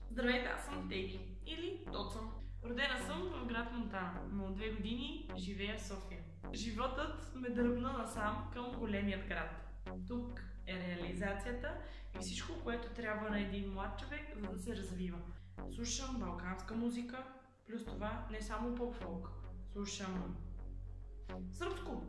Здравейте, аз съм Теди или Тоца. Родена съм в град Монтана, но от 2 години живея в София. Животът ме дръпна насам към големият град. Тук е реализацията и всичко, което трябва на един млад човек, за да се развива. Слушам балканска музика, плюс това не само поп-фолк. Слушам сръбско.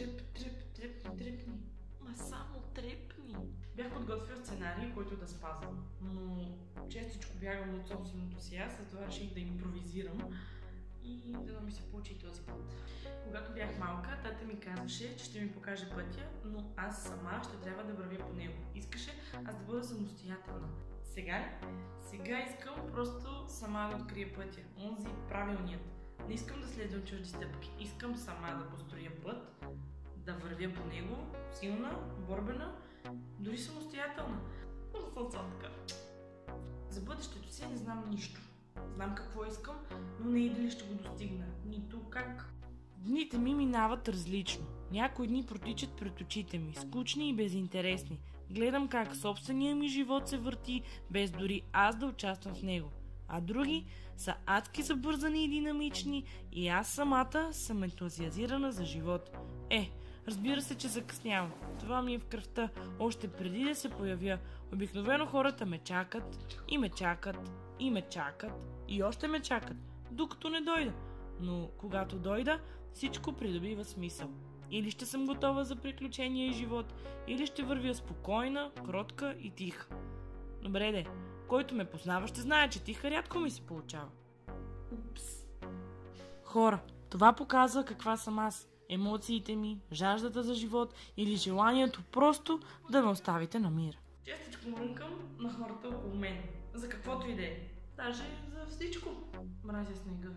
Трепни. Ма само трепни. Бях подготвил сценарий, който да спазвам, но честичко бягам от собственото си аз, затова реших да импровизирам и да ми се получи този път. Когато бях малка, тата ми казваше, че ще ми покаже пътя, но аз сама ще трябва да вървя по него. Искаше аз да бъда самостоятелна. Сега ли? Сега искам просто сама да открия пътя, онзи правилният. Не искам да следвам чужди стъпки, искам сама да построя път, да вървя по него, силна, борбена, дори самостоятелна. Но съм сладка. За бъдещето си не знам нищо. Знам какво искам, но не и дали ще го достигна. Нито как. Дните ми минават различно. Някои дни протичат пред очите ми, скучни и безинтересни. Гледам как собственият ми живот се върти, без дори аз да участвам в него. А други са адски забързани и динамични и аз самата съм ентузиазирана за живот. Разбира се, че закъснявам. Това ми е в кръвта, още преди да се появя. Обикновено хората ме чакат и ме чакат и ме чакат и още ме чакат, докато не дойда. Но когато дойда, всичко придобива смисъл. Или ще съм готова за приключения и живот, или ще вървя спокойна, кротка и тиха. Добре де, който ме познава ще знае, че тиха рядко ми се получава. Упс. Хора, това показва каква съм аз. Емоциите ми, жаждата за живот или желанието просто да ме оставите на мир. Честичко мрънкам на хората около мен. За каквото и да е. Даже за всичко. Мразя снега.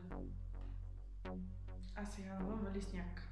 А сега навън вали сняг.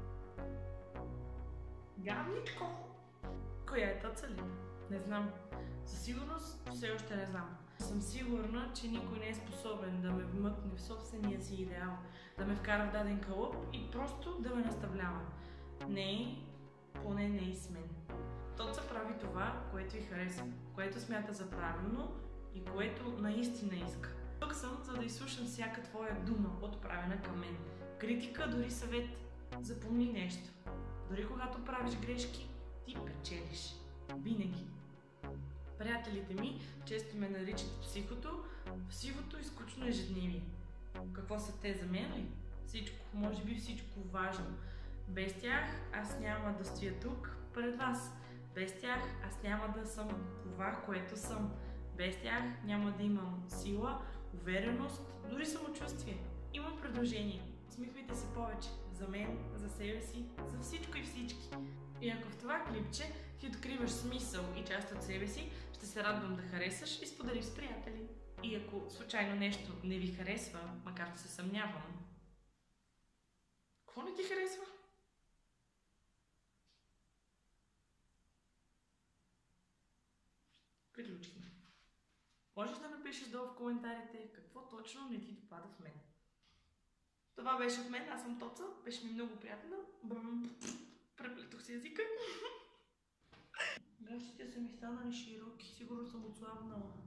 Гамничко! Коя е Тоца ли? Не знам. Със сигурност все още не знам. Съм сигурна, че никой не е способен да ме вмъкне в собствения си идеал, да ме вкара в даден кълъп и просто да ме наставлява. Не, поне не и с мен. Тоца прави това, което й харесва, което смята за правилно и което наистина иска. Тук съм, за да изслушам всяка твоя дума, отправена към мен. Критика, дори съвет. Запомни нещо. Дори когато правиш грешки, ти печелиш. Винаги. Приятелите ми често ме наричат психото, в сивото и скучно ежедневие. Какво са те за мен ли? Всичко, може би всичко важно. Без тях аз няма да стоя тук пред вас. Без тях аз няма да съм това, което съм. Без тях няма да имам сила, увереност, дори самочувствие. Имам предложение. Усмихвайте се повече. За мен, за себе си, за всичко и всички. И ако в това клипче ти откриваш смисъл и част от себе си, ще се радвам да харесаш и споделиш с приятели. И ако случайно нещо не ви харесва, макар че се съмнявам, какво не ти харесва? Приключихме. Можеш да напишеш долу в коментарите какво точно не ти допада в мен. Това беше от мен, аз съм Тоца, беше ми много приятна. Преплетох си езика. Гащите са ми станали широки, сигурно съм отслабнала.